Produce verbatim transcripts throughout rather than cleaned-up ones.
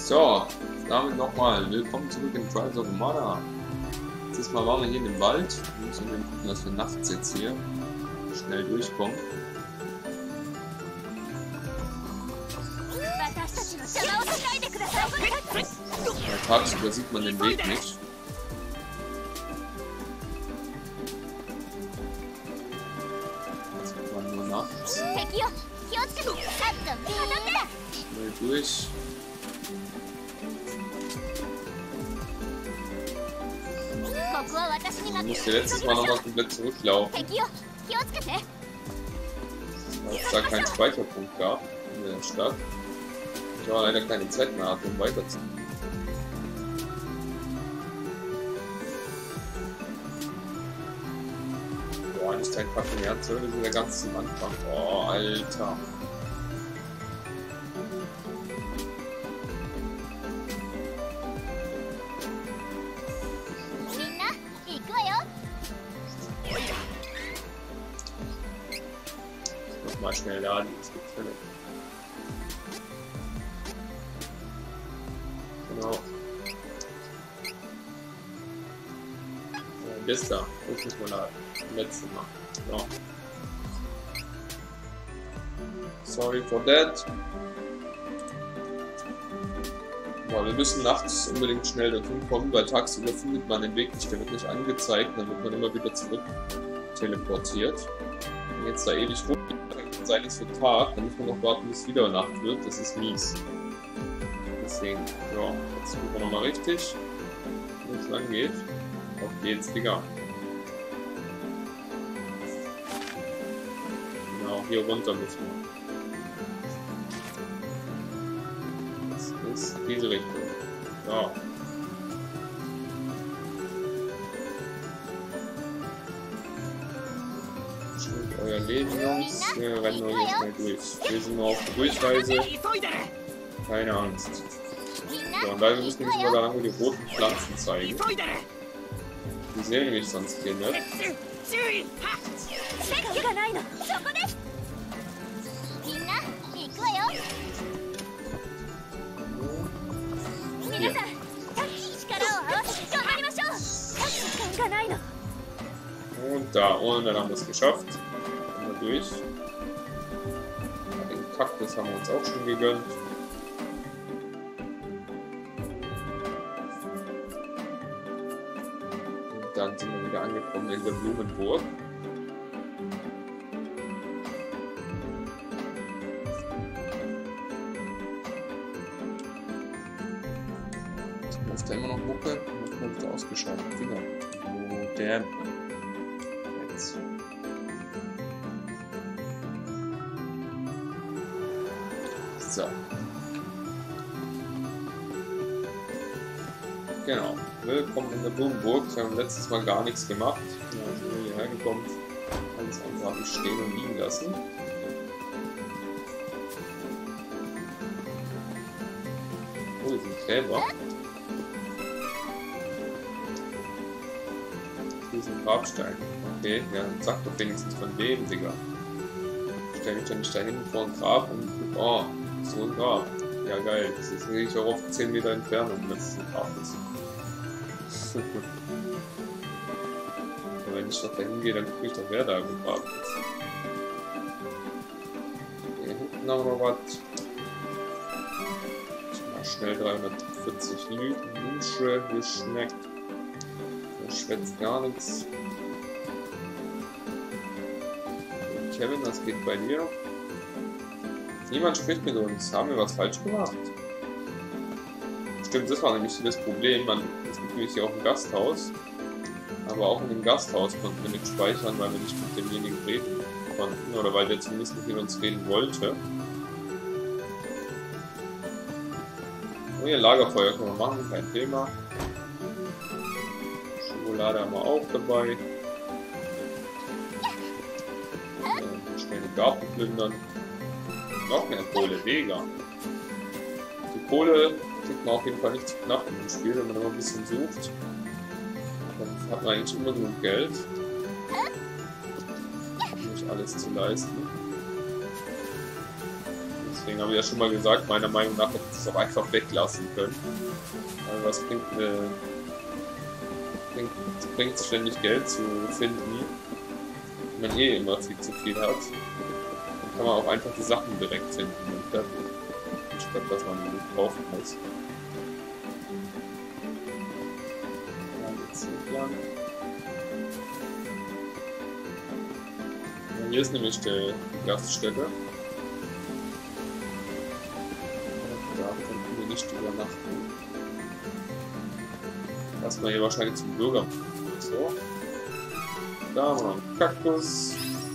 So, damit nochmal willkommen zurück in Trials of Mana. Dieses Mal waren wir hier in dem Wald. Wir müssen eben gucken, dass wir nachts jetzt hier schnell durchkommen. Ja, tagsüber sieht man den Weg nicht. Jetzt wird man nur nachts. Schnell durch. Ich musste letztes Mal nochmal komplett zurücklaufen, weil es da keinen Speicherpunkt gab in der Stadt. Ich aber leider keine Zeit mehr hatte, um weiterzukommen. Boah, nicht ein fucking Ernst, das ist der ganz zum Anfang. Oh, Alter. Mal schnell laden, das gibt's ja nicht. Genau. Ja, das da, das muss man laden. Letztes Mal. So. Sorry for that. Ja, wir müssen nachts unbedingt schnell dorthin kommen, weil tagsüber findet man den Weg nicht, der wird nicht angezeigt, dann wird man immer wieder zurück teleportiert. Und jetzt da ewig rum. Sein ist für Tag, dann muss man noch warten, bis wieder Nacht wird, das ist mies. Deswegen, ja, jetzt gucken wir nochmal richtig, wo es lang geht. Auf geht's, Digga. Genau, hier runter müssen wir. Das ist diese Richtung. Ja. Euer Leben, Jungs. Wir rennen nur hier schnell durch. Wir sind nur auf der Durchreise. Keine Angst. So, und leider müssen wir uns da lang die roten Pflanzen zeigen. Die sehen nämlich sonst hier nicht. Hier. Und da, und dann haben wir es geschafft. Durch. Den Kaktus haben wir uns auch schon gegönnt. Und dann sind wir wieder angekommen in der Blumenburg. Jetzt läuft da immer noch Mucke und dann wird ausgeschaltet. Finger. Oh, damn. Jetzt. So. Genau. Willkommen in der Blumenburg. Wir haben letztes Mal gar nichts gemacht. Wir sind nur hierher gekommen. Alles einfach stehen und liegen lassen. Oh, hier sind Gräber. Hier ist ein Grabstein. Okay, ja, dann sag doch wenigstens von wem, Digga. Ich stelle mich doch nicht da hinten vor ein Grab und oh. So ein Grab. Ja geil, das ist natürlich auch auf zehn Meter Entfernung, wenn es ein Grab ist. Aber wenn ich noch da hingehe, dann gucke ich doch, wer da im Grab ist. Hier hinten haben wir noch was. Ich mach schnell dreihundertvierzig Lüsche geschmeckt. Der schwätzt gar nichts. Und Kevin, was geht bei dir? Niemand spricht mit uns. Haben wir was falsch gemacht? Stimmt, das war nämlich das Problem. Man, es gibt nämlich hier auch ein Gasthaus. Aber auch in dem Gasthaus konnten wir nicht speichern, weil wir nicht mit demjenigen reden konnten. Oder weil der zumindest nicht mit uns reden wollte. Oh, hier Lagerfeuer können wir machen, kein Thema. Schokolade haben wir auch dabei. Äh, schnell den Garten plündern. Noch mehr Kohle, mega. Die Kohle kriegt man auf jeden Fall nicht zu knapp in dem Spiel, wenn man immer ein bisschen sucht. Dann hat man eigentlich immer genug Geld. Um nicht alles zu leisten. Deswegen habe ich ja schon mal gesagt, meiner Meinung nach hätte ich es auch einfach weglassen können. Aber was bringt, äh, bringt, bringt ständig Geld zu finden, wenn man eh immer viel zu viel hat. Dann kann man auch einfach die Sachen direkt finden und fertig. Statt dass man die kaufen muss. Ja, jetzt lang. Ja, hier ist nämlich die Gaststätte. Da können wir nicht übernachten. Erstmal hier wahrscheinlich zum Bürger. So. Da haben wir noch einen Kaktus.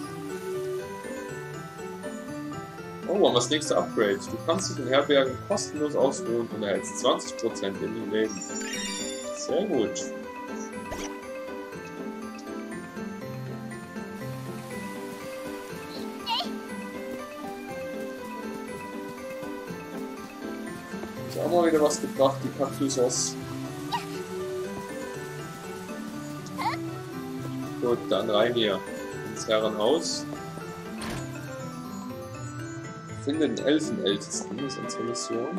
Oh, haben wir das nächste Upgrade. Du kannst dich in Herbergen kostenlos ausruhen und erhältst zwanzig Prozent in dem Leben. Sehr gut. Ist auch mal wieder was gebracht, die Kaktusos. Gut, dann rein hier ins Herrenhaus. Finde den Elfenältesten, das ist unsere Mission.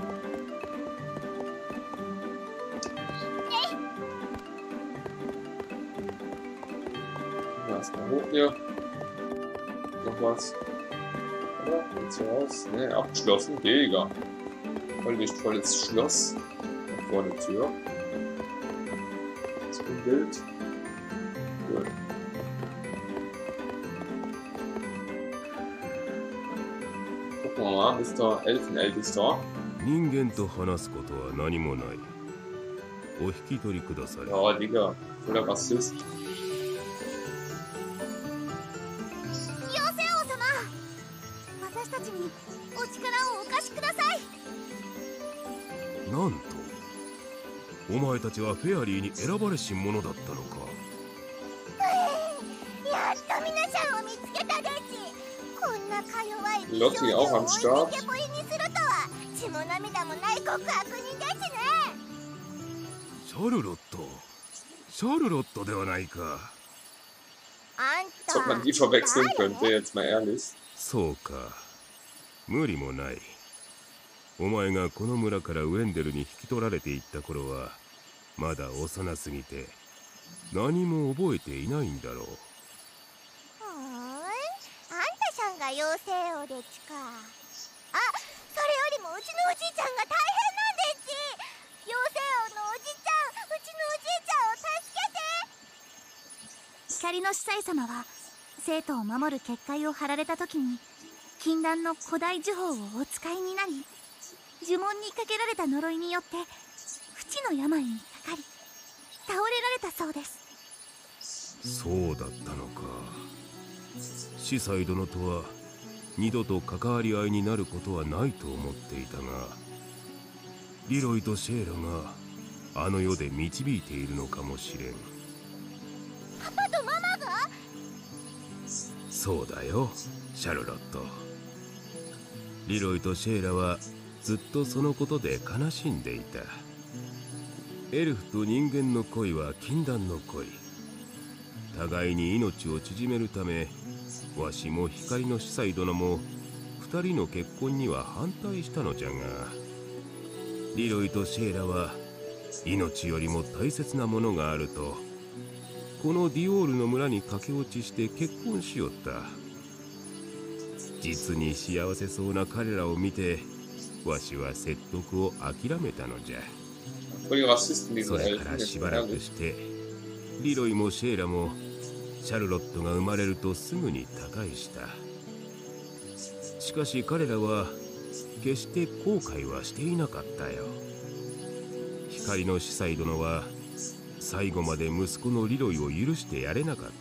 Ja, erstmal hoch hier. Noch was. Oder? Geht's hier raus? Ne, abgeschlossen. Mega. Voll nicht volles Schloss. Vor der Tür. Das ist ein Bild. Cool. Mister Elfenältester. 人間と話すことは何もない。お引き取りください。 Ja, Digga, voller Rassist. 妖精王様、私たちにお力をお貸しください。 なんと、お前たちはフェアリーに選ばれし者だったのか。 やっと皆さんを見つけたです。こんなか弱い美 Lotti 少 auch 女を am 置い Start. てけぼりにするとは血も涙もない極悪人ですね。 シャルロット、シャルロットではないか。 あん Als ob man die verwechseln könnte, jetzt mal ehrlich. そうか、無理もない。お前がこの村からウェンデルに引き取られていった頃はまだ幼すぎて何も覚えていないんだろう。 さんが妖精王でちか。あ、それよりもうちのおじいちゃんが大変なんですち。妖精王のおじちゃん、うちのおじいちゃんを助けて。光の司祭様は生徒を守る結界を張られた時に禁断の古代呪法をお使いになり、呪文にかけられた呪いによって不治の病にかかり倒れられたそうです。 そうだったのか。司祭殿とは二度と関わり合いになることはないと思っていたが、リロイとシェーラがあの世で導いているのかもしれん。 パパとママが？ そうだよ、シャルロット。リロイとシェーラはずっとそのことで悲しんでいた。エルフと人間の恋は禁断の恋。互いに命を縮めるため、わしも光の司祭殿も二人の結婚には反対したのじゃが、リロイとシェーラは命よりも大切なものがあるとこのディオールの村に駆け落ちして結婚しよった。実に幸せそうな彼らを見てわしは説得を諦めたのじゃ。それからしばらくしてリロイもシェーラもシャルロットが生まれるとすぐに他界した。しかし彼らは決して後悔はしていなかったよ。光の司祭殿は最後まで息子のリロイを許してやれなかった。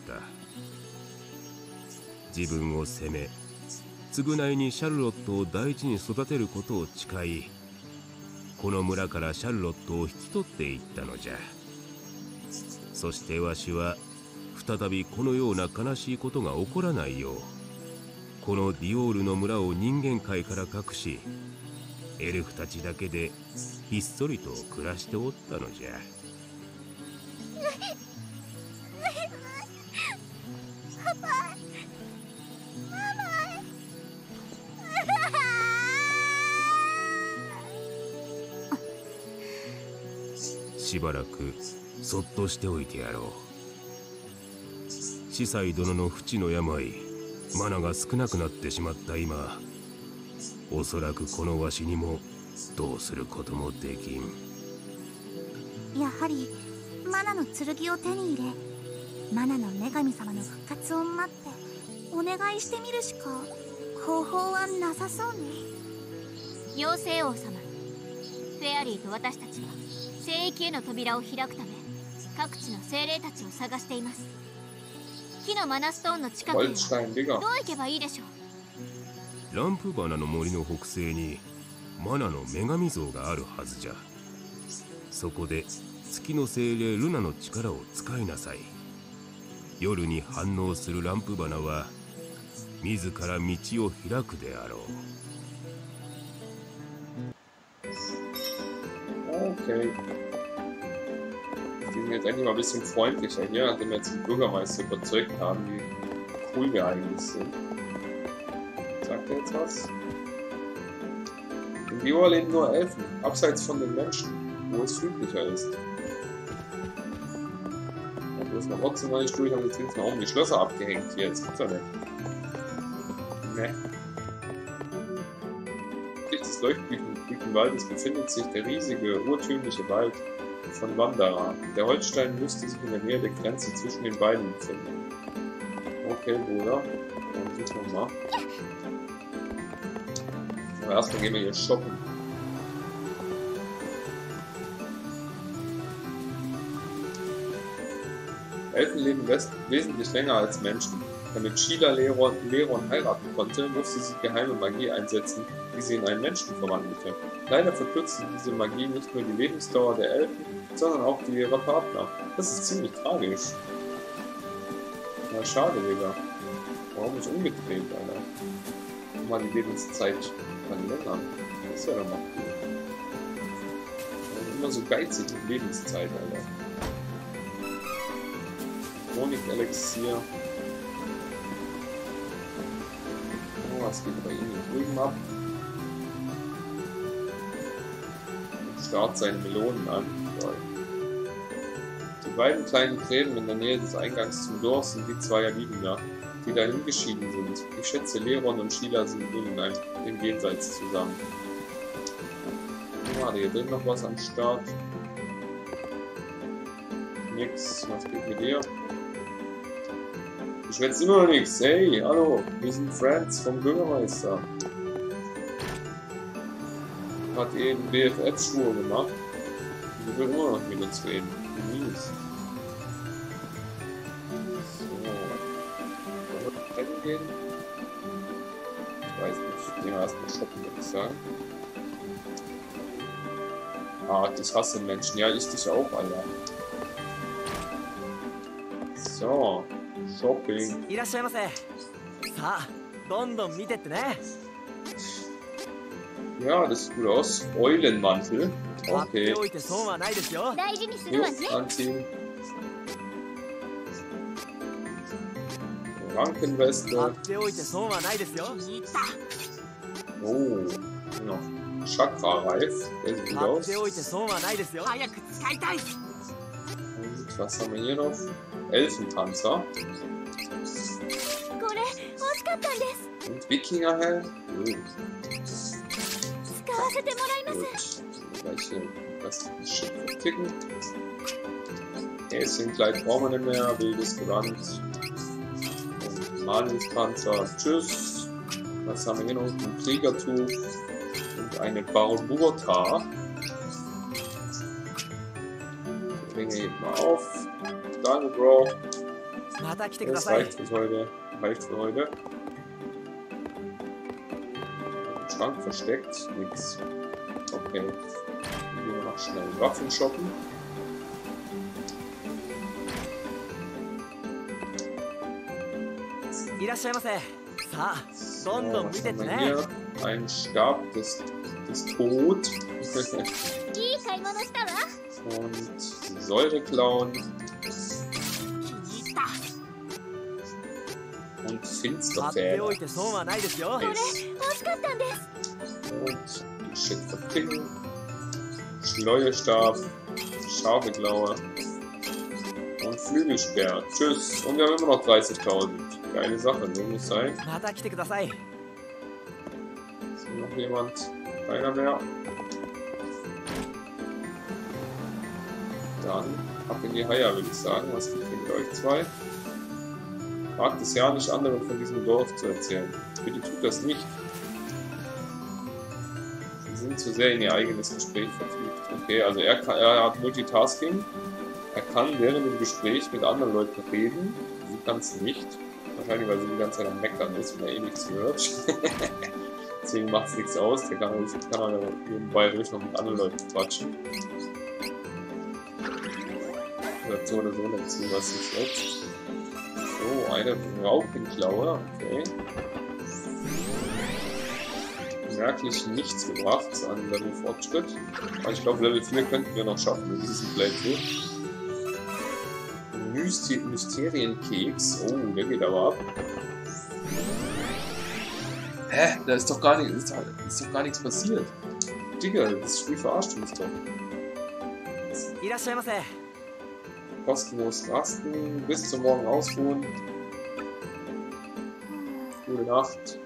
自分を責め、償いにシャルロットを大事に育てることを誓い、この村からシャルロットを引き取っていったのじゃ。そしてわしは再びこのような悲しいことが起こらないよう、このディオールの村を人間界から隠し、エルフたちだけでひっそりと暮らしておったのじゃ。 パパ、ママ。 しばらくそっとしておいてやろう。司祭殿の不治の病、マナが少なくなってしまった今、おそらくこのわしにもどうすることもできん。 やはりマナの剣を手に入れ、マナの女神様の復活を待ってお願いしてみるしか方法はなさそうね。 妖精王様、フェアリーと私たちは聖域への扉を開くため各地の精霊たちを探しています。木のマナストーンの近くにはどう行けばいいでしょう。 ランプバナの森の北西にマナの女神像があるはずじゃ。そこで月の精霊ルナの力を使いなさい。夜に反応するランプバナは自ら道を開くであろう。 Okay. Die sind jetzt endlich mal ein bisschen freundlicher hier, nachdem wir jetzt den Bürgermeister überzeugt haben, wie cool wir eigentlich sind. Sagt er jetzt was? In Viola leben nur Elfen, abseits von den Menschen, wo es friedlicher ist. Ja, du hast noch trotzdem noch nicht durch, und jetzt sind noch oben die Schlösser abgehängt hier, jetzt gibt's ja nicht. Ne. Des Leuchtblütenwaldes befindet sich der riesige, urtümliche Wald von Wandara. Der Holzstein müsste sich in der Nähe der Grenze zwischen den beiden befinden. Okay, Bruder. Dann suchen wir mal. Aber erstmal gehen wir hier shoppen. Elfen leben wesentlich länger als Menschen. Damit Sheila Leron, Leron heiraten konnte, musste sie geheime Magie einsetzen, die sie in einen Menschen verwandelte. Leider verkürzte diese Magie nicht nur die Lebensdauer der Elfen, sondern auch die ihrer Partner. Das ist ziemlich tragisch. Na schade, Digga. Warum nicht umgedreht, Alter? Um mal die Lebenszeit verlängern. Das ist ja doch mal cool. Immer so geizig mit Lebenszeit, Alter. Honig-Elixier. Was geht bei ihm hier drüben ab? Und starrt seine Melonen an. Toll. Die beiden kleinen Gräben in der Nähe des Eingangs zum Dorf sind die zweier Liebender, die dahin geschieden sind. Ich schätze, Leron und Sheila sind nun in einem im Jenseits zusammen. Ja, hier drin noch was am Start. Nix. Was geht mit dir? Ich schwätze immer noch nichts. Hey, hallo, wir sind Friends vom Bürgermeister. Hat eben B F F-Schuhe gemacht. Wir will immer noch mit uns reden. Mies. So. Wollen wir rennen gehen? Ich weiß nicht. Gehen wir erstmal shoppen, würde ich sagen. Ah, ich hasse Menschen. Ja, ich dich auch, Alter. So. Shopping. Ja, das sieht gut aus. Eulenmantel. Okay. Jungs anziehen. Rankenweste. Oh, noch Chakra-Reif. Der sieht gut aus. Und was haben wir hier noch? Elfenpanzer. Und Wikingerhelm. Gut. Gleich hier das Schiff verticken. Häschenkleid brauchen wir nicht mehr. Wildes Gewand. Und Manispanzer. Tschüss. Was haben wir hier noch? Ein Kriegertuch. Und eine Barburta. Die Ringe eben mal auf. Danke, Bro. Das reicht für heute. Reicht für heute. Im Schrank versteckt. Nix. Okay. Dann gehen wir noch schnell Waffen shoppen. So, was haben wir hier? Ein Stab des, des Tod. Und Säureklauen. Und Finsterfäden. Und Shit verpicken. Schleuerstab. Scharfe Klaue. Und Flügelsperr. Tschüss. Und wir haben immer noch dreißigtausend. Geile Sache, so muss sein. Ist hier noch jemand? Keiner mehr. Dann ab in die Haie, würde ich sagen. Was gibt ihr mit euch zwei? Wagt es ja nicht, anderen von diesem Dorf zu erzählen. Bitte tut das nicht. Sie sind zu sehr in ihr eigenes Gespräch vertieft. Okay, also er, kann, er hat Multitasking. Er kann während dem Gespräch mit anderen Leuten reden. Sie kann es nicht. Wahrscheinlich, weil sie die ganze Zeit am Meckern ist und er eh nichts hört. Deswegen macht es nichts aus. Der kann, kann er nebenbei ruhig noch mit anderen Leuten quatschen. Oder so oder so noch zu, was sich jetzt. So, eine Raupenklaue. Okay. Merklich nichts gebracht an Level Fortschritt. Aber ich glaube, Level vier könnten wir noch schaffen mit diesem Playthrough. Myster Mysterienkeks. Oh, der geht aber ab. Hä? Da ist doch gar nicht, ist, ist doch gar nichts passiert. Digga, das Spiel verarscht uns doch. Kostenlos rasten, bis zum Morgen ausruhen. Gute Nacht.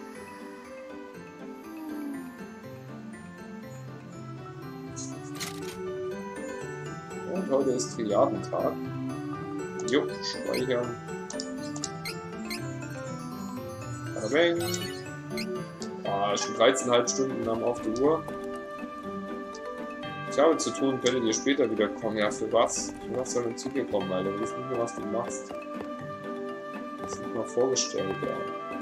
Und heute ist Triadentag. Jupp, speichern. Bang. Ah, schon dreizehn Komma fünf Stunden haben auf der Uhr. Ich habe zu tun, könntet ihr später wieder kommen. Ja, für was? Für was soll denn zu dir kommen, Alter? Du weißt nicht mehr, was du machst. Das ist nicht mal vorgestellt, ja.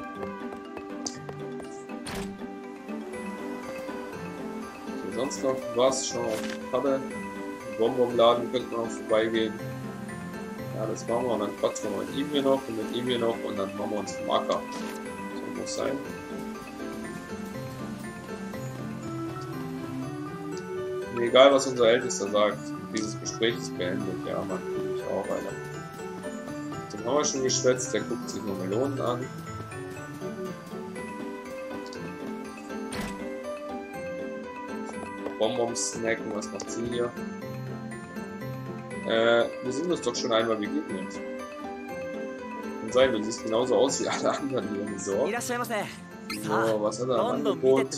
Okay, sonst noch was? Schauen wir auf die Karte. Bonbonladen könnte man auch vorbeigehen. Ja, das machen wir und dann quatschen wir mit ihm hier noch und mit ihm hier noch und dann machen wir uns einen Marker. So muss sein. Mir egal, was unser Ältester sagt. Dieses Gespräch ist beendet. Ja, man, ich auch, Alter. Den haben wir schon geschwätzt. Der guckt sich nur Melonen an. Bonbons snacken. Was macht sie hier? Äh, wir sind uns doch schon einmal begegnet. Kann sein, du siehst genauso aus wie alle anderen hier im Resort. So, was hat er am Angebot?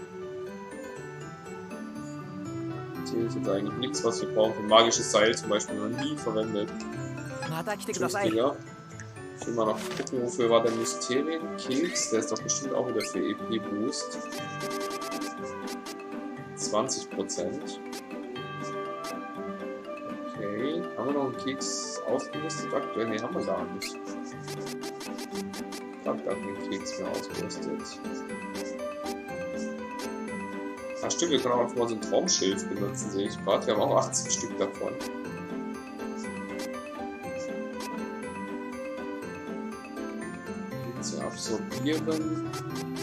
Hier ist jetzt eigentlich nichts, was wir brauchen. Für magisches Seil zum Beispiel noch nie verwendet. Tschüss, Digga. Ich will mal noch gucken, wofür war der Mysterienkeks? Der ist doch bestimmt auch wieder für E P-Boost. zwanzig Prozent. Okay, haben wir noch einen Keks ausgerüstet aktuell? Ne, haben wir gar nicht. Ich hab gar keinen Keks mehr ausgerüstet. Ach stimmt, wir können auch einfach mal so ein Traumschild benutzen, sehe ich gerade. Wir haben auch achtzig Stück davon. Jetzt hier absorbieren.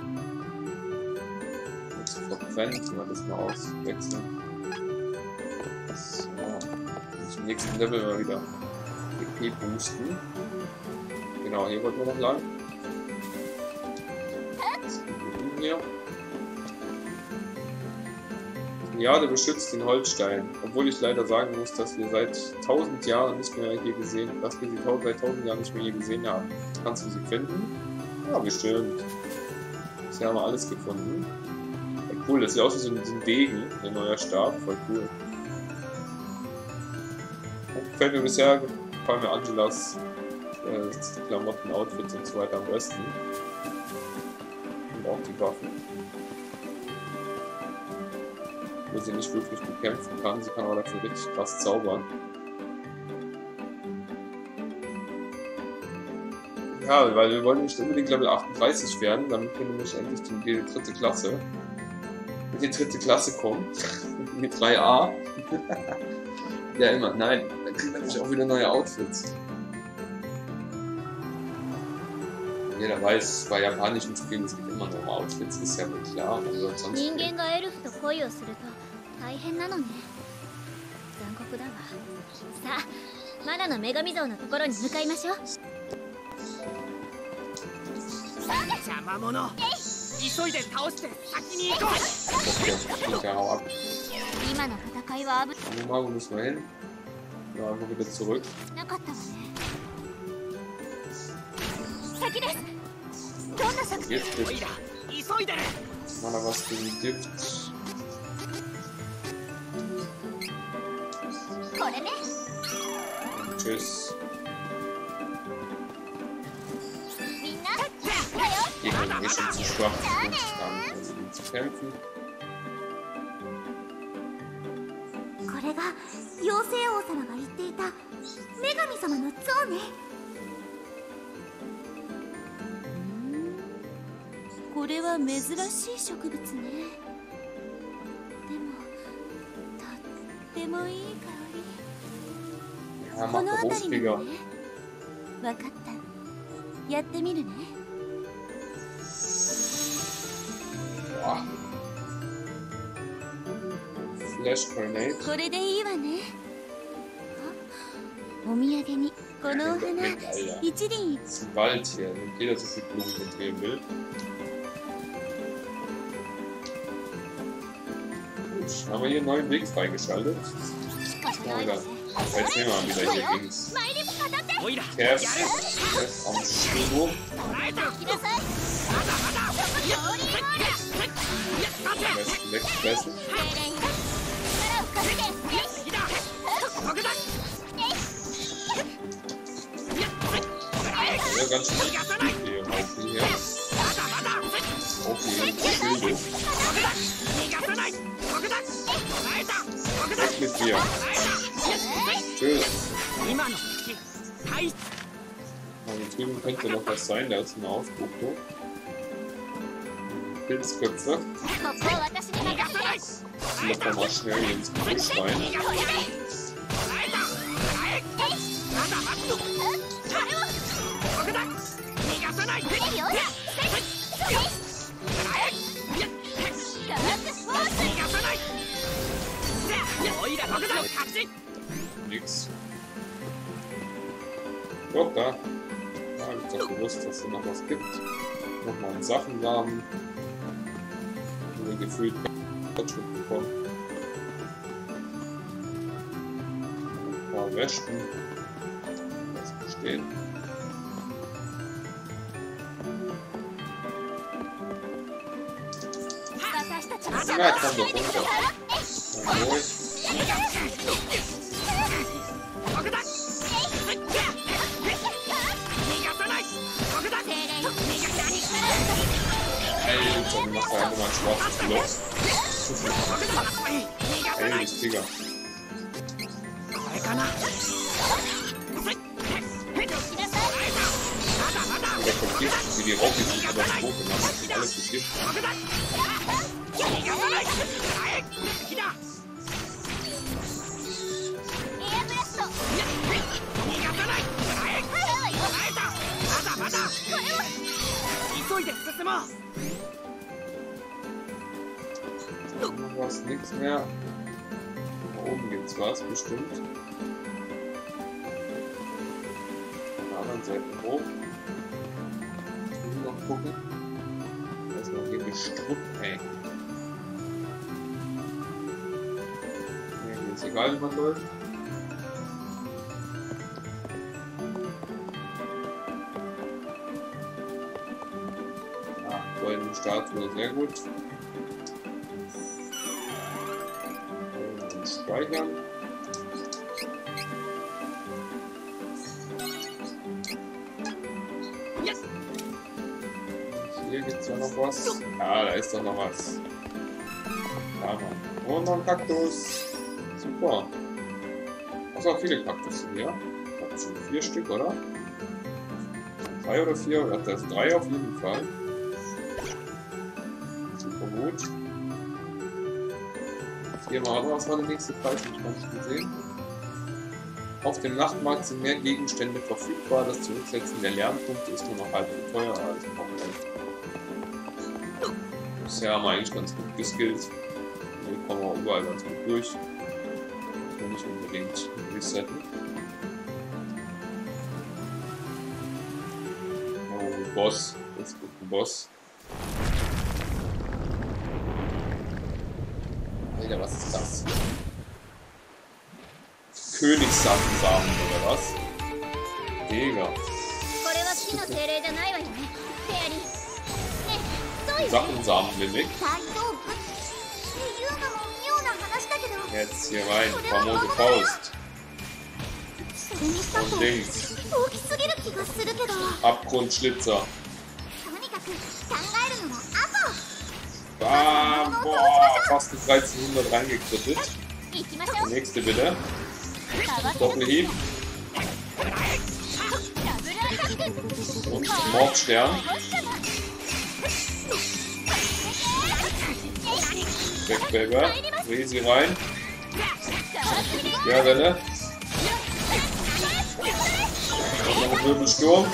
Jetzt verbrennen, wir das mal auswechseln. So. Im nächsten Level mal wieder E P boosten. Genau, hier wollten wir noch lang. Hier. Ja, der beschützt den Holzstein. Obwohl ich leider sagen muss, dass wir seit tausend Jahren nicht mehr hier gesehen, dass wir sie seit tausend Jahren nicht mehr hier gesehen haben. Kannst du sie finden? Ja, bestimmt. Bisher haben wir alles gefunden. Ja, cool, das sieht aus wie so ein, so ein Degen, ein neuer Stab. Voll cool. Gefällt mir bisher, gefallen mir Angelas äh, Klamotten, Outfits und so weiter am besten. Und auch die Waffen. Wo sie nicht wirklich bekämpfen kann, sie kann aber dafür richtig krass zaubern. Ja, weil wir wollen nicht unbedingt Level achtunddreißig werden, damit wir nämlich endlich in die dritte Klasse, in die dritte Klasse kommen, in die drei A. Ja immer, nein, dann kriegen wir nämlich auch wieder neue Outfits. Jeder weiß, bei japanischen Spielen es gibt immer noch Outfits, ist ja wohl klar. Also sonst 今の戦いは危 Mal, wo müssen wir hin? Ja, einfach wieder zurück. なかったわね。先です。どんな作 Jetzt おい ist ら急いでる。 Mana was gegen Gift. これね。 Und tschüss. みんなだよ。 Gegner ist schon zu schwach, um sich damit versuchen zu kämpfen. これが妖精王様が言っていた女神様の像ね。これは珍しい植物ね。でもとってもいい香 Ja, り。こ macht の der 辺りな Hofkrieger. のね。わかった。やってみるね。 Boah. Flash Grenade. これでいいわね。あ、お土産にこのお Mit, 花 mit, Alter. 一輪。 Das ist ein Wald hier. Nimmt jeder so viel Blumen mitnehmen will. Gut, haben wir hier einen neuen Weg freigeschaltet. しかし Ja, ない da. わね。 Jetzt nehmen wir mal wieder hier links. マイリス片手。 おいら Cass, Cass am Schwimmo. 捉えた。 来なさい。 まだまだ。いや、 氷のようだ。 いや、待て。 Am besten wegfressen. 精霊力を貸して。 いだ。ここだ。いや、こ Ja, ganz schön 逃がさない。 hier im Haufen hier. まだまだ。 Auch hier Schilde. 逃がさない。ここだ。捉えた。ここだ。 Weg mit dir. 捉え Tschüss. た。今の敵。大 Ja, hier drüben könnte noch was sein. Da ist eine Aufbuchtung. Pilzköpfe. ここを私に任せて。 Lassen wir mal schnell hier ins Gebüsch rein. 逃がさない。捉えた。捉え。まだ待つの。ここだ。逃がさない。 よだ。 捉え。いや、逃がさない。おいらここだ。勝ち。 Nix. Doch, da. Da habe ich doch gewusst, dass es noch was gibt. Nochmal einen Sachenrahmen. Nur gefühlt Fortschritt bekommen. Ein paar Wäschen. Das besteht. Ja, komm doch runter. Jawohl. ここだ。逃がさない。ここだ。逃がさない。 Alter, du machst da einfach mal ein schwarzes Loch. Ey, das Digga. これかな。 Der kommt Gift, wie die Raupe, die Katastrophe gemacht. Das ist alles mit Gift. ここだ。逃がさない。敵だ。 エアブラスト。 逃がさない。捉えた。まだまだ。急いで進もう。 Noch was, nichts mehr. Da oben gibt's was, bestimmt. Von der anderen Seite hoch. Noch gucken. Da ist noch hier Gestrüpp, ey. Nee, hier ist egal, wie man läuft. Ah, goldene Statue, sehr gut. Und speichern. Yes. Hier gibt's ja noch was. Ja, da ist doch noch was. Ja, Mann. Und noch ein Kaktus. Super. Also viele Kaktusse hier. Ich glaube schon vier Stück, oder? Drei oder vier? Also drei auf jeden Fall. Super gut. Viermal, aber was war der nächste Preis? Hab ich gar nicht gesehen. Auf dem Nachtmarkt sind mehr Gegenstände verfügbar. Das Zurücksetzen der Lernpunkte ist nur noch halb so teuer. Also bisher haben wir eigentlich ganz gut geskillt. Hier kommen wir überall ganz gut durch. Muss man nicht unbedingt resetten. Oh, Boss. Das ist gut, ein Boss. Alter, was ist das? Königssamensamen oder was? Digga. Sachensamen-Mimik. Jetzt hier rein. Famose Faust. Und links. Abgrundschlitzer. Bam! Boah, fast eine dreizehnhundert reingekrittelt. Die nächste bitte. Doppelhieb. Und Mordstern. Backbaber. Resi rein. Ja, Welle. Und noch ein Wirbelsturm.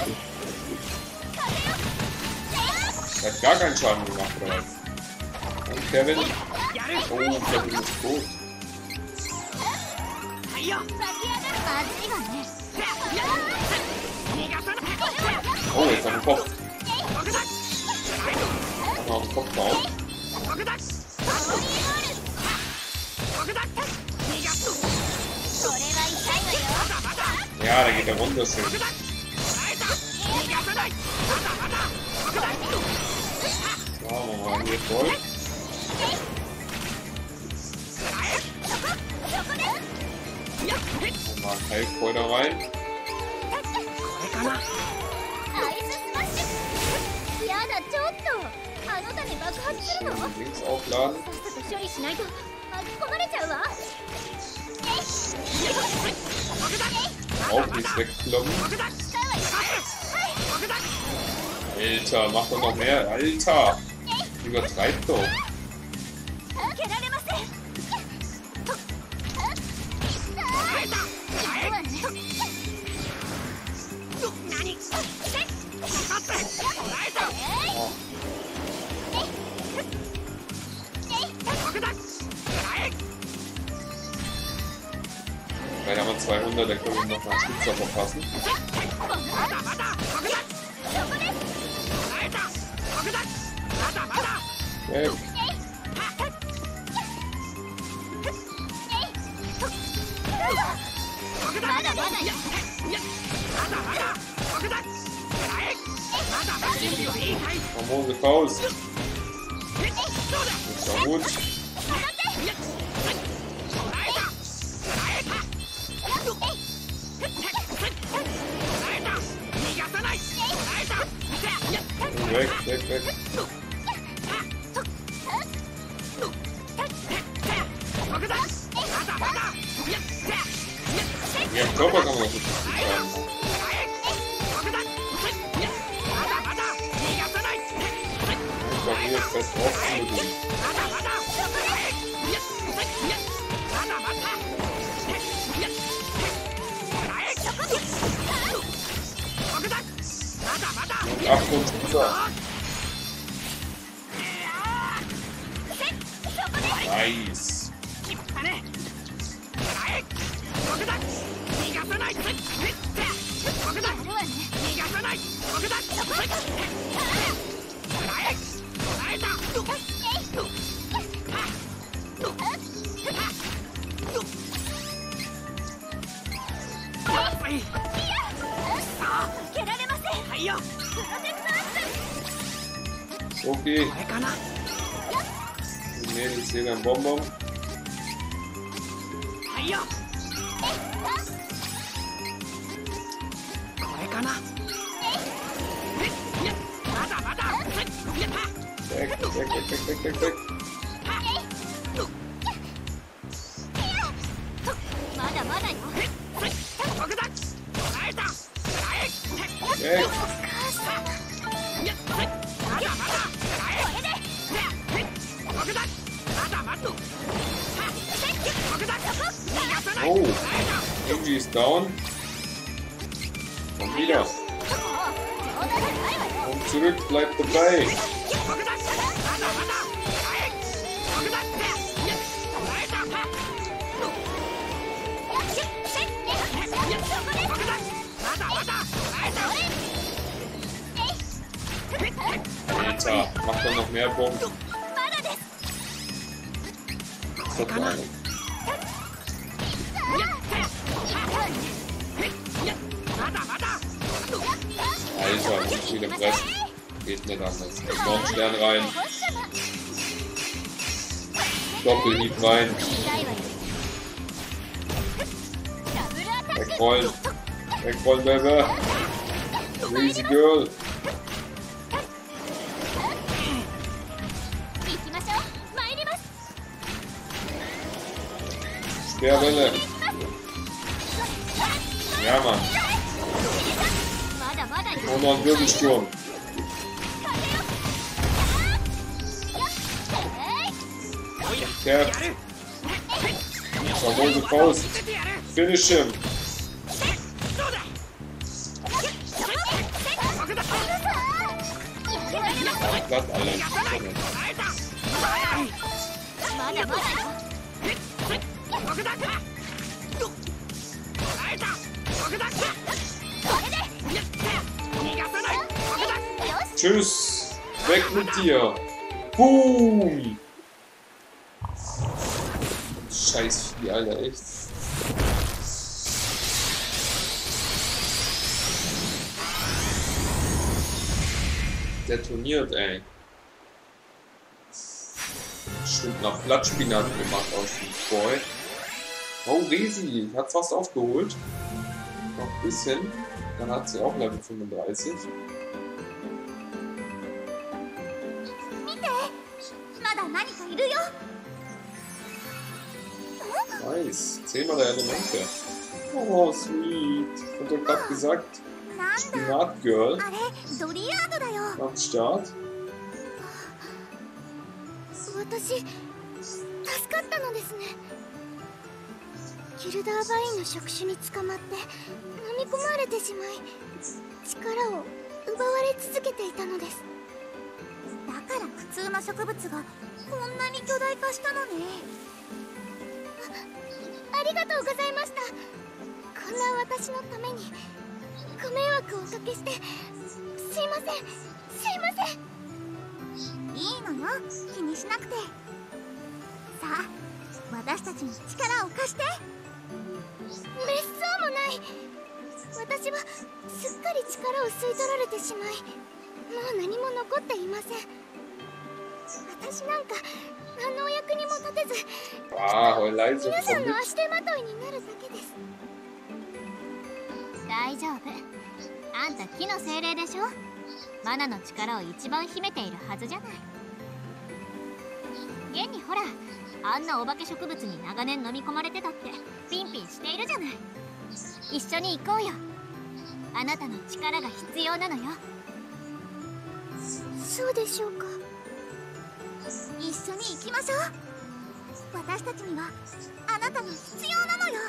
Er hat gar keinen Schaden gemacht, oder was? Und Kevin. Oh, Kevin ist tot. Oh, jetzt hat er den Kopf. Hat noch einen Kopf drauf. Ja, da geht er runter. Schön. Schauen wir mal, hier voll. Mal ein Heilkräuter rein. Links aufladen. Auch nicht wegkloppen. Alter, mach doch noch mehr. Alter! Übertreibt doch. Vielleicht haben wir zweihundert, dann können wir noch mal einen Schlitzer verpassen. Weg. Famose Faust. Ist doch gut. Weg, weg, weg. Ja, im Körper kann man das nicht schreiben. Ich war hier fest drauf zu tun. Und Abgrund runter. Nice. Okay. Die Mädels sehen einen Bonbon. Weg, weg, weg, weg, weg, weg, weg. Weg. Oh, Yuji ist down. Komm wieder. Und zurück, bleibt dabei. Alter, mach doch noch mehr Bomben. Das war eine. Alter, wie viele Pressen. Geht nicht anders. Noch ein Stern rein. Doppelhieb rein. Wegrollen. Wegrollen, Baby. Easy Girl. Speerwelle. Ja, Mann. Und noch ein Wirbelsturm. Cap. Famose Faust. Finish him. Platt, Alter. Tschüss. Weg mit dir. Boom. Scheiß Vieh, Alter, echt. Detoniert, ey. Stimmt, nach Blattspinat gemacht aus dem Boy. Oh, Resi, hat fast aufgeholt. Noch ein bisschen. Dann hat sie auch Level fünfunddreißig. Nice. Zehnmal der Elemente. Oh, sweet. Und er gerade gesagt, Spinat Girl. Am Start. 私、助かったのですね。ギルダーバインの触手に捕まって飲み込まれてしまい、力を奪われ続けていたのです。だから普通の植物がこんなに巨大化したのね。あ、ありがとうございました。こんな私のためにご迷惑をおかけしてすいません、すいません。いいのよ、気にしなくて。さあ、私たちに力を貸して。めっそうもない。私はすっかり力を吸い取られてしまい、もう何も残っていません。私なんか何のお役にも立てず、皆さんの足手まといになるだけです。 大丈夫。あんた木の精霊でしょ。マナの力を一番秘めているはずじゃない。現にほら、あんなお化け植物に長年飲み込まれてたってピンピンしているじゃない。一緒に行こうよ。あなたの力が必要なのよ。 そうでしょうか。一緒に行きましょう。私たちにはあなたが必要なのよ。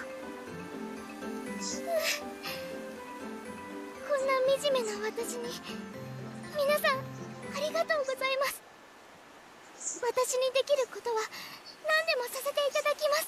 こんな惨めな私に皆さんありがとうございます。私にできることは何でもさせていただきます。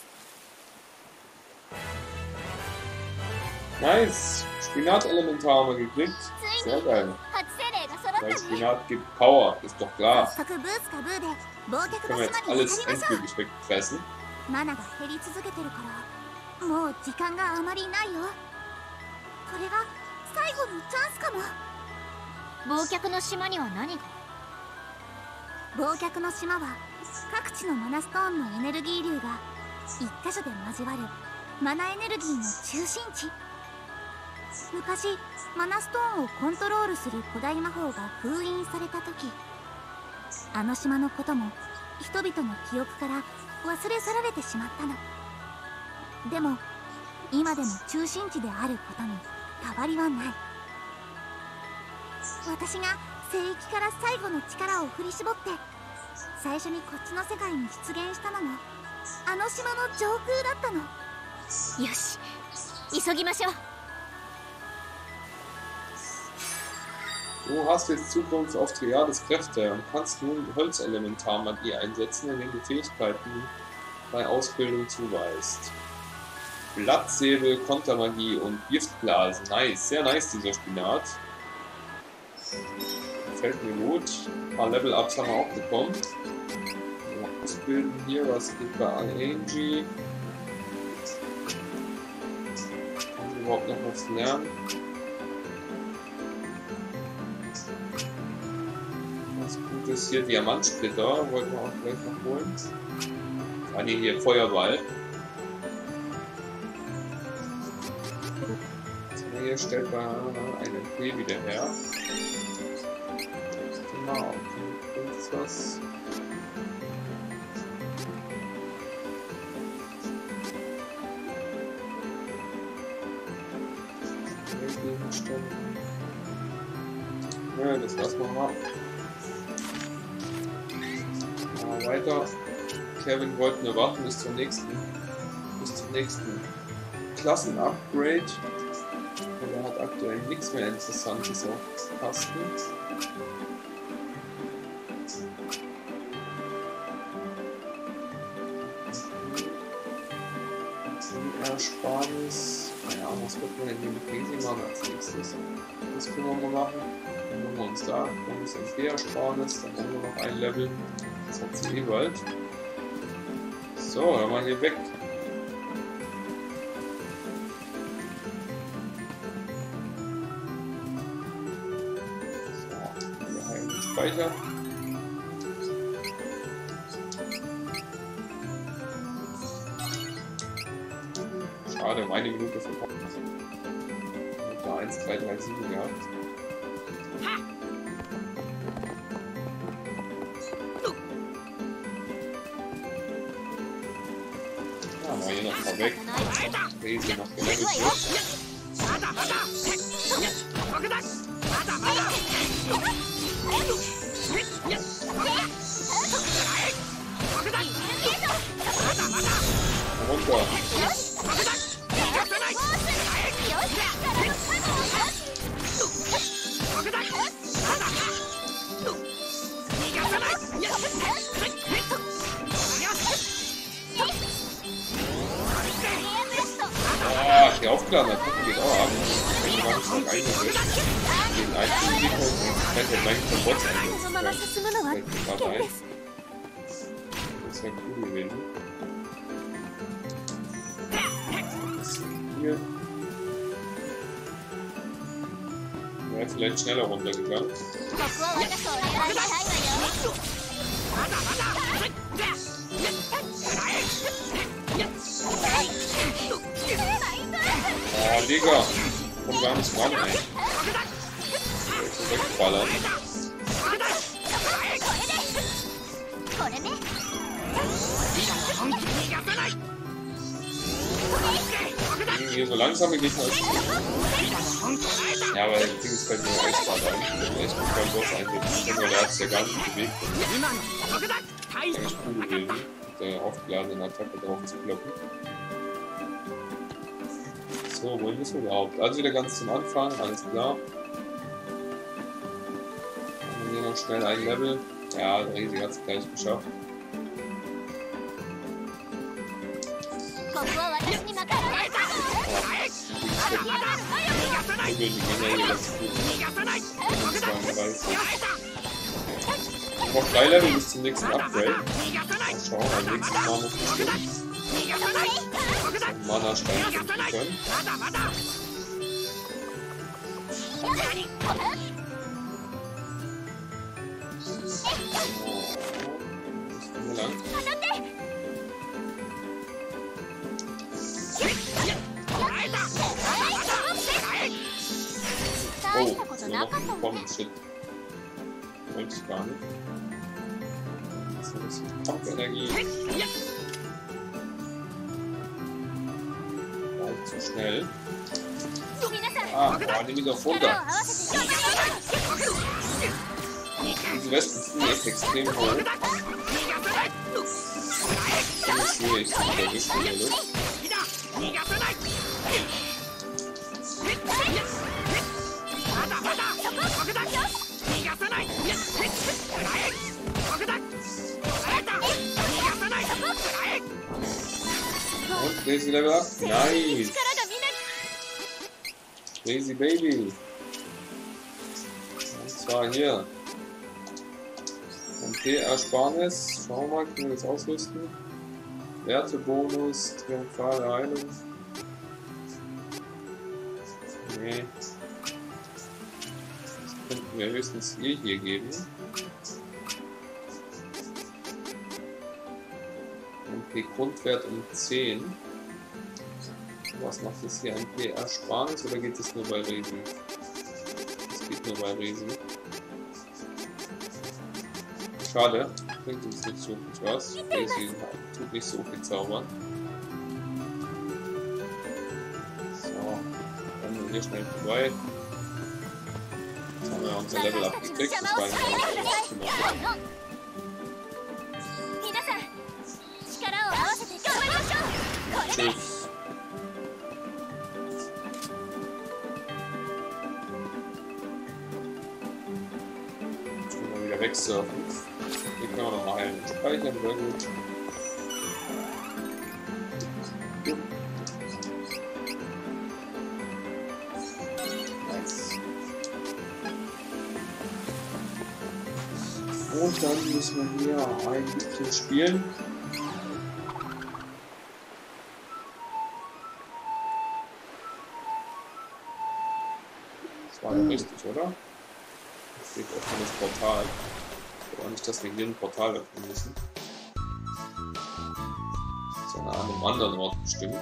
Nice! Spinat-Elementar haben wir gekriegt. Sehr geil. Weil Spinat gibt Power, ist doch klar. Können wir jetzt alles endgültig wegfressen. マナが減り続けてるからもう時間があまりないよ。これが最後のチャンスかも。 忘却の島には何が？ 忘却の島は各地のマナストーンのエネルギー流が一箇所で交わるマナエネルギーの中心地。昔マナストーンをコントロールする古代魔法が封印された時、あの島のことも人々の記憶から忘れ去られてしまったの。でも今でも中心地であることに変わりはない。私が聖域から最後の力を振り絞って最初にこっちの世界に出現したのもあの島の上空だったの。 よし、急ぎましょう。 Du hast jetzt Zugriff auf Triades Kräfte und kannst nun Holzelementarmagie einsetzen, indem du Fähigkeiten bei Ausbildung zuweist. Blattsäbel, Kontermagie und Giftblasen. Nice, sehr nice dieser Spinat. Gefällt mir gut. Ein paar Level-Ups haben wir auch bekommen. weiterbilden hier. Was geht bei Angie? Kann ich überhaupt noch was lernen? Was gut ist hier, Diamantsplitter, wollten wir auch gleich noch holen. Ah ne, hier Feuerball. So, hier stellt man eine P wieder her. Genau, okay, ist was. Ja, das lassen wir mal. Mal weiter. Kevin wollte nur warten bis zum nächsten, bis zum nächsten Klassenupgrade. Aber er hat aktuell nichts mehr Interessantes auf dem Kasten. Ersparnis. Naja, was wird man denn hier mit Resi machen als nächstes? Das können wir mal machen. Dann machen wir uns da ein bisschen Ersparnis. Dann haben wir noch ein Level. Das hat sie Ewald. So, dann mal hier weg. So, wir heilen den Speicher. Schade, um eine Minute verpasst. Ich habe eins drei drei sieben gehabt. Ja, mal hier noch mal weg. Resi noch gelevelt wird. Runter. Ach, die aufgeladen hat, geht auch ab. Ich habe gar nicht eingesetzt. Den einzigen Gegner kann der gleich von Bots einsetzen. Fällt mir gerade ein. Das wäre cool gewesen. Hier. Wäre vielleicht schneller runtergegangen. Ah, Digga! Komm gar nicht ran, ey. Ich will wegballern. Hier so langsame Gegner ist. Ja, aber das Ding ist bei mir Eisbad ein. Ich bin echt gut beim Boss einsetzen. Ich denke, der hat es ja gar nicht bewegt. Das ist eigentlich cool gewesen, mit der aufgeladenen Attacke drauf zu kloppen. So, wohin müssen wir überhaupt? Also wieder ganz zum Anfang, alles klar. Dann hier noch schnell ein Level. Ja, der Riesig hat es gleich geschafft. Ich will die Männer hier ganz gut. Noch drei Level bis zum nächsten Upgrade. Mal schauen, beim nächsten Mal muss ich stehen. Mana-Stein finden können. So, lang. Oh, so noch ein Bomben-Shit. Wollte ich gar nicht. Das ist ein bisschen Kampfenergie. Zu schnell. Ah, boah, nimm mich auf runter. Diese Wespen fliegen echt extrem hoch. Das ist schwierig, zu erwischen in der Luft. Und, Crazy Level up? Nice! Crazy Baby! Und zwar hier. Und P-Ersparnis. Schauen wir mal, können wir das ausrüsten? Wertebonus, triumphale Heilung. Nee. Das könnten wir höchstens ihr hier geben. M P-Grundwert um zehn. Was macht das hier? M P-Ersparnis oder geht es nur bei Riesen? Das geht nur bei Riesen. Schade, bringt uns nicht so viel was. Daisy tut nicht so viel zaubern. So, dann sind wir hier schnell vorbei. Jetzt haben wir unser Level up gekriegt. Das war eigentlich auch gemacht. Tschüss. Jetzt können wir wieder wegsurfen. Hier können wir noch mal heilen. Speichern, sehr gut. Nice. Und dann müssen wir hier ein bisschen spielen. Das war ja richtig, oder? Jetzt steht öffnen das Portal. Aber nicht, dass wir hier ein Portal öffnen müssen. Sondern an einem anderen Ort bestimmt.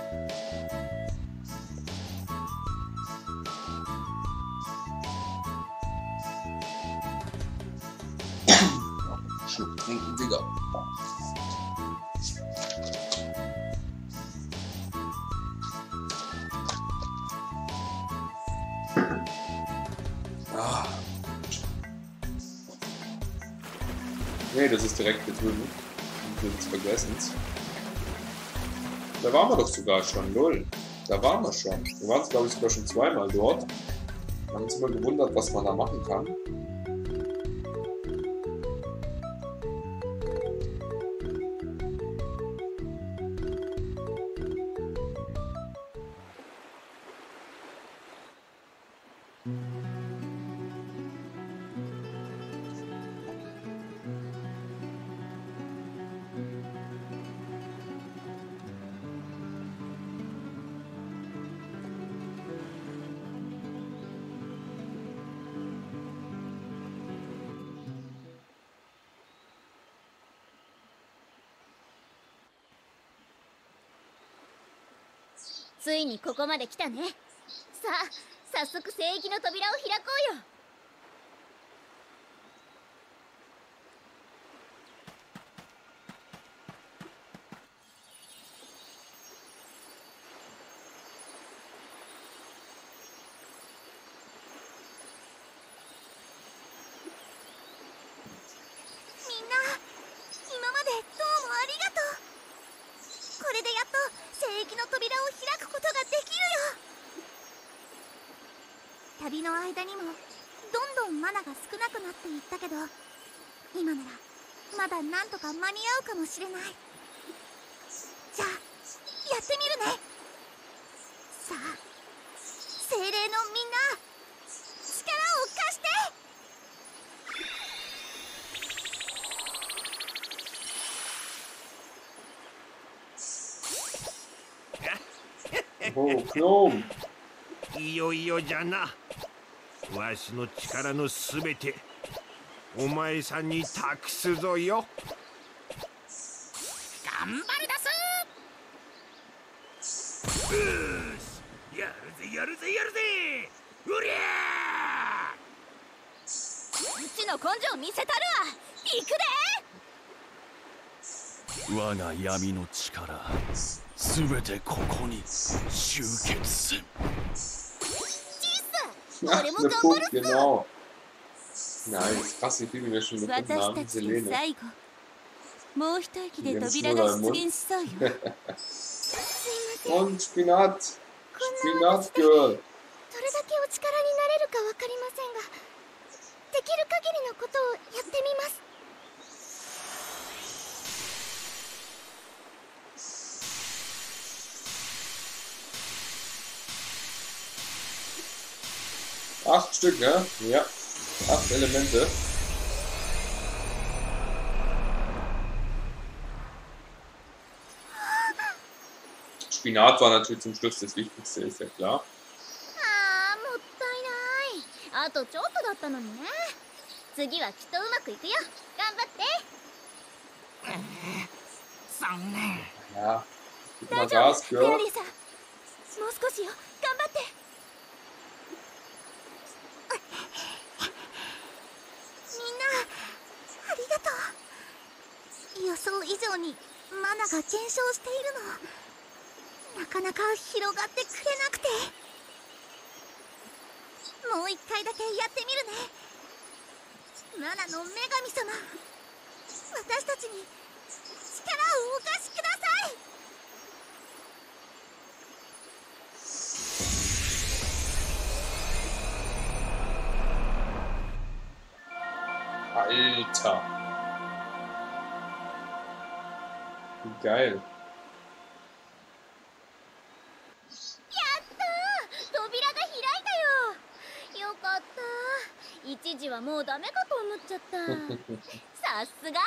Schluck trinken, Digga. Ah. Nee, das ist direkt mit drüben. Des Vergessens. Da waren wir doch sogar schon, lol. Da waren wir schon. Wir waren, glaube ich, sogar schon zweimal dort. Wir haben uns immer gewundert, was man da machen kann. ついにここまで来たね。さあ、早速聖域の扉を開こうよ。 みんな、今までどうもありがとう。これでやっと聖域の扉を開くことができるよ。旅の間にもどんどんマナが少なくなっていったけど、今ならまだなんとか間に合うかもしれない。じゃあやってみるね。さあ、精霊のみんな、力を貸して。 Oh, Gnome! いよいよじゃな。わしの力のすべてお前さんに託すぞよ。頑張るだす。うーし、やるぜやるぜやるぜ。うりゃうちの根性見せたるわ。行くで。 我が闇の力すべてここに集結せん。 Ach, der Punkt, genau. Nice, krass, wie viel wir schon gefunden haben, Selene. もう一息で扉が出現しそうよ。 Und Spinat! Spinat Girl! どれだけお力になれるかわかりませんが、できる限りのことをやってみます。 Acht Stück, ne? Ja. Acht Elemente. Spinat war natürlich zum Schluss das Wichtigste, ist ja klar. あーもったいない。あとちょっとだったのにね。次はきっとうまくいくよ。頑張って。 残念。 Ja, gib mal 大丈夫 Gas, フェア Girl. リーさん。もう少しよ。頑張って。みんなありがとう。予想以上にマナが減少しているの。なかなか広がってくれなくて。もう一回だけやってみるね。マナの女神様、私たちに力をお貸しください。 Alter. Wie geil. 扉が開いたよ。よかった。一時はもうダメかと思っちゃった。さすが。うん、違う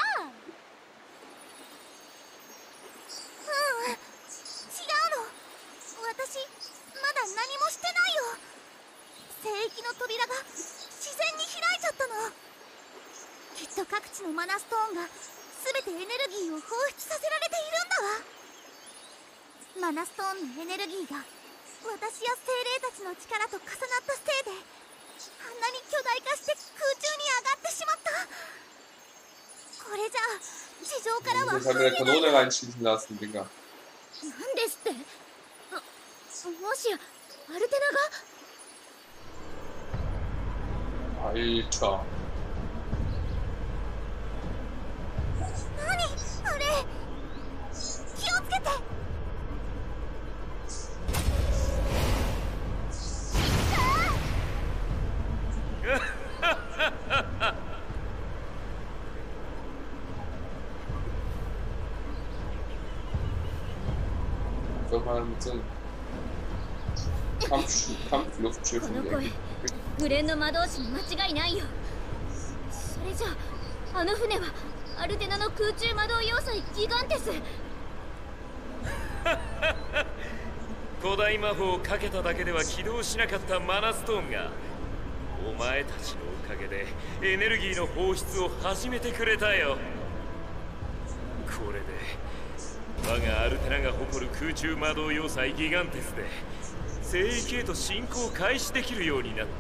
の。私まだ何もしてないよ。聖域の扉が自然に開いちゃったの。きっと各地のマナストーンが全てエネルギーを放出させられているんだわ。マナストーンのエネルギーが私や精霊たちの力と重なったせいであんなに巨大化して空中に上がってしまった。これじゃあ地上からは Das hat mir der Kanone reinschießen lassen, Digga. なんですって。あ、もしやアルテナが Alter. 何あれ、気をつけて。 Soll mal mit so einem Kampf Kampfluftschiff この声、グレンの魔導士に間違いないよ。それじゃあ、あの船はアルテナの空中魔導要塞ギガンテス。 古代魔法をかけただけでは起動しなかったマナストーンがお前たちのおかげでエネルギーの放出を始めてくれたよ。これで我がアルテナが誇る空中魔導要塞ギガンテスで聖域へと進行開始できるようになった。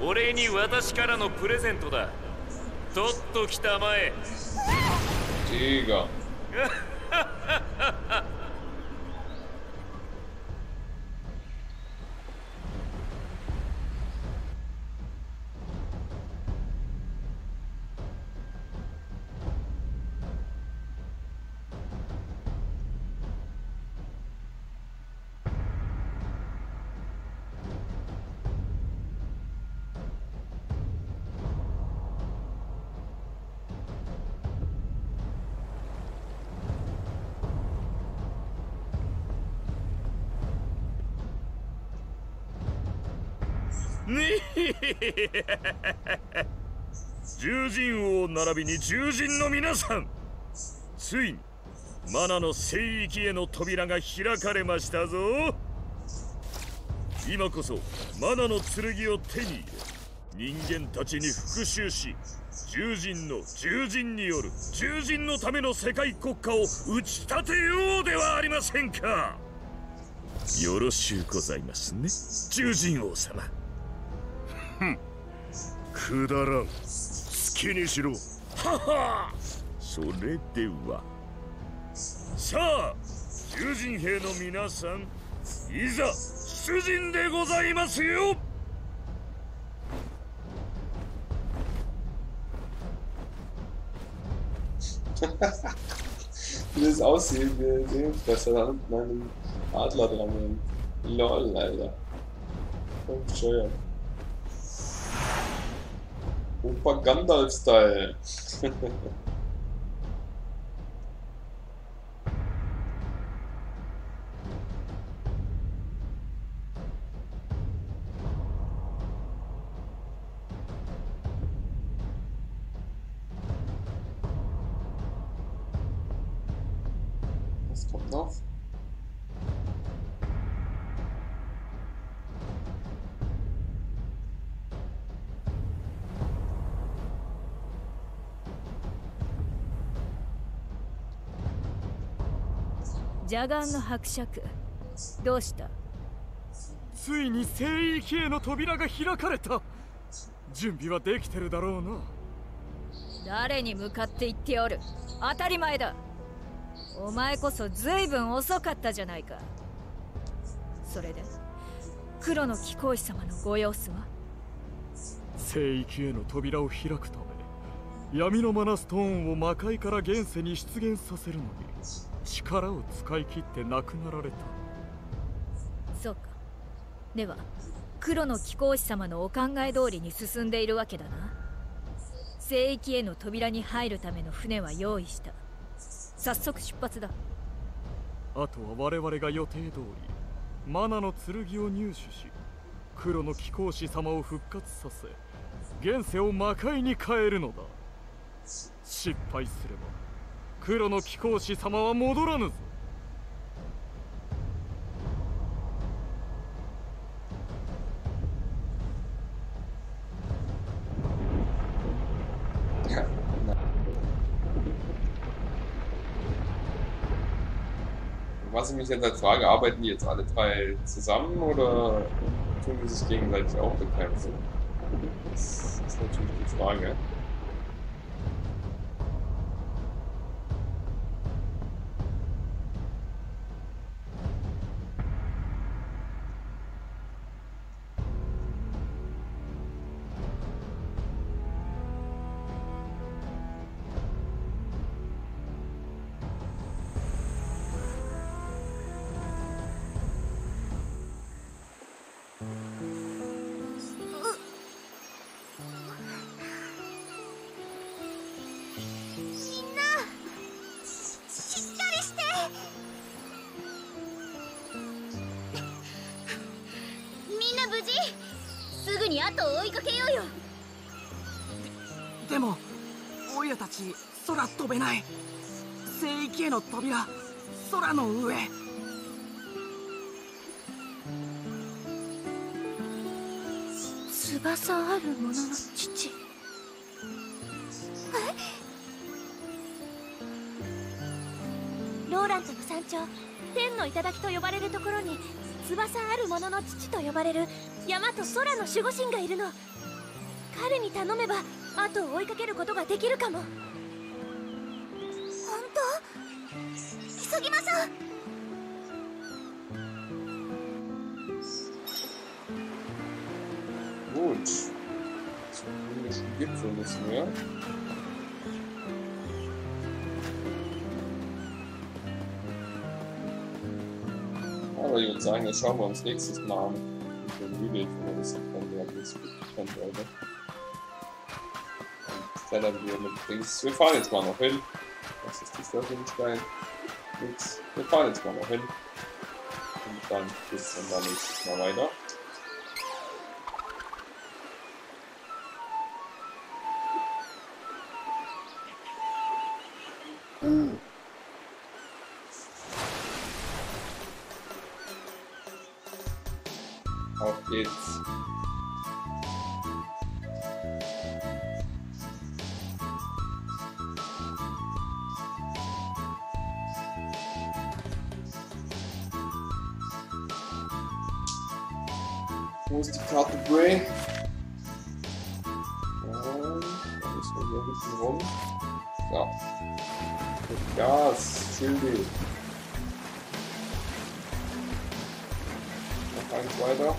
お礼に私からのプレゼントだ。とっときたまえ。 Digga. ね獣人王並びに獣人の皆さん、ついにマナの聖域への扉が開かれましたぞ。今こそマナの剣を手に入れ、人間たちに復讐し、獣人の獣人による獣人のための世界国家を打ち立てようではありませんか。よろしゅうございますね、獣人王様。ふん、くだらん。好きにしろ。はは。それではさあ、獣人兵の皆さん、いざ出陣でございますよ。 Wie das aussieht, wir sehen, dass da unten ein Adler dran ist. Lol, Alter. Voll bescheuert. Opa Gandalf-Style. Was kommt noch? 邪眼の伯爵、どうした？ ついに聖域への扉が開かれた。準備はできてるだろうな。 誰に向かって言っておる？当たり前だ。お前こそ随分遅かったじゃないか。それで黒の貴公子様のご様子は？ 聖域への扉を開くため、闇のマナストーンを魔界から現世に出現させるのに力を使い切って亡くなられた。 そうか。では黒の貴公子様のお考え通りに進んでいるわけだな。聖域への扉に入るための船は用意した。早速出発だ。 あとは我々が予定通りマナの剣を入手し、黒の貴公子様を復活させ、現世を魔界に変えるのだ。失敗すれば黒の貴公子様は戻らぬぞ。 Was ich mich jetzt halt frage, arbeiten die jetzt alle drei zusammen oder tun die sich gegenseitig auch bekämpfen? Das ist natürlich die Frage. でもオイラたち空飛べない。聖域への扉、空の上。 翼ある者の父。ローラントの山頂、天の頂と呼ばれるところに翼ある者の父と呼ばれる山と空の守護神がいるの。彼に頼めば後を追いかけることができるかも。本当？急ぎましょう。 Gut. Zum himmlischen Gipfel müssen wir. Aber ich würde sagen, das schauen wir uns nächstes Mal an. Mit dem Hügel, wenn wir das dann ja nicht so gut kennt, Leute. Und dann wir mit Dings. Wir fahren jetzt mal noch hin. Das ist die Störchenstein. Nix. Wir fahren jetzt mal noch hin. Und dann bis dann nächstes Mal weiter. Auf geht's. Wo ist die Karte Grey? Und dann müssen wir hier hinten rum. So. Mit Gas, Schilde. Noch eins weiter.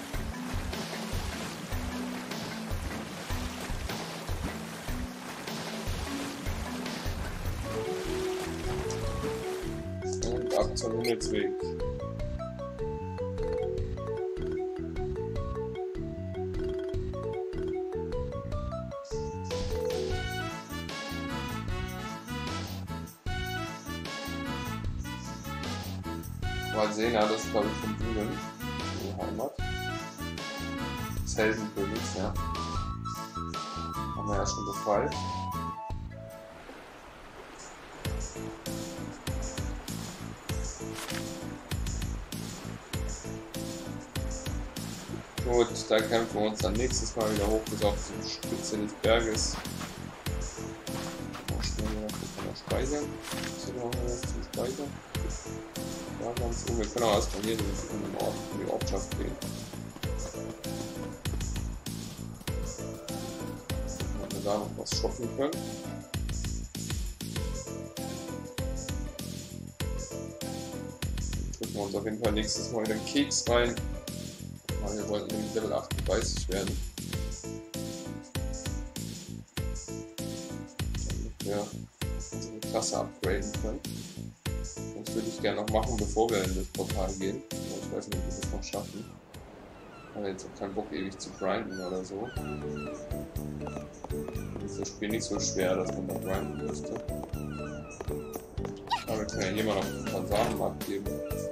Und ab zum Himmelsweg. Mal sehen, ja, das ist glaube ich von Dünen, die Heimat. Das Heldenkönigs, ja. Haben wir ja schon befreit. Gut, da kämpfen wir uns dann nächstes Mal wieder hoch bis auf die Spitze des Berges. Mal schnell noch speichern. So, noch was zum Speichern. Ja, ganz oben. Wir können auch erstmal hier in den Ort, in die Ortschaft gehen. Wenn wir da noch was shoppen können. Drücken wir uns auf jeden Fall nächstes Mal wieder einen Keks rein. Weil wir wollten nämlich Level achtunddreißig werden. Damit wir unsere Klasse upgraden können. Das würde ich gerne noch machen, bevor wir in das Portal gehen. Aber ich weiß nicht, ob wir das noch schaffen. Ich habe jetzt auch keinen Bock, ewig zu grinden oder so. Das ist das Spiel nicht so schwer, dass man da grinden müsste. Aber wir können ja hier mal noch ein paar Sachen abgeben.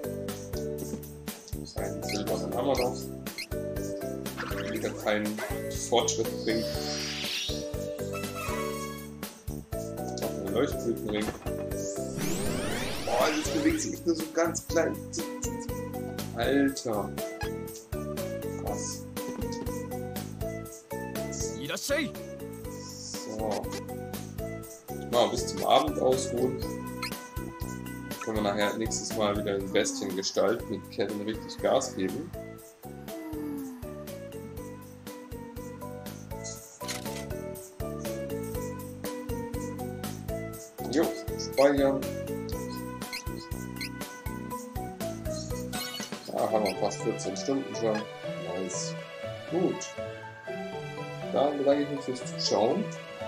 Das heißt, Silber, dann haben wir noch. Wieder keinen Fortschritt bringt. Auch einen Leuchtblütenring. Boah, jetzt bewegt sie mich nur so ganz klein. Alter. Krass. So. Mal bis zum Abend ausruhen. Dann können wir nachher nächstes Mal wieder in Bestiengestalt mit Kevin richtig Gas geben. Jo, speichern. Da haben wir fast vierzehn Stunden schon. Nice. Gut. Dann bedanke ich mich fürs Zuschauen.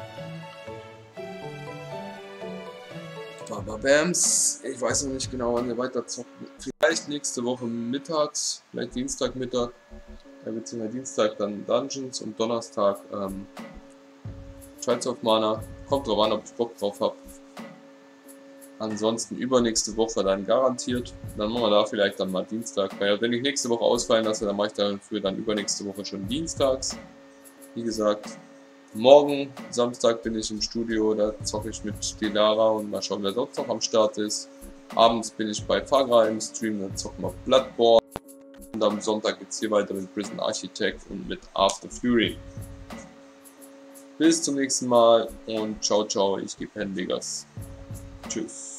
Bams. Ich weiß noch nicht genau, wann wir weiter zocken. Vielleicht nächste Woche mittags, vielleicht Dienstagmittag. Ja, beziehungsweise Dienstag dann Dungeons und Donnerstag ähm, Trials of Mana. Kommt drauf an, ob ich Bock drauf habe. Ansonsten übernächste Woche dann garantiert. Dann machen wir da vielleicht dann mal Dienstag. Weil wenn ich nächste Woche ausfallen lasse, dann mache ich dafür dann übernächste Woche schon dienstags. Wie gesagt, morgen Samstag bin ich im Studio, da zocke ich mit Stellara und mal schauen, wer sonst noch am Start ist. Abends bin ich bei Fagra im Stream, dann zocken wir Bloodborne. Und am Sonntag geht es hier weiter mit Prison Architect und mit After Fury. Bis zum nächsten Mal und ciao ciao, ich gebe Handlegers. Tschüss.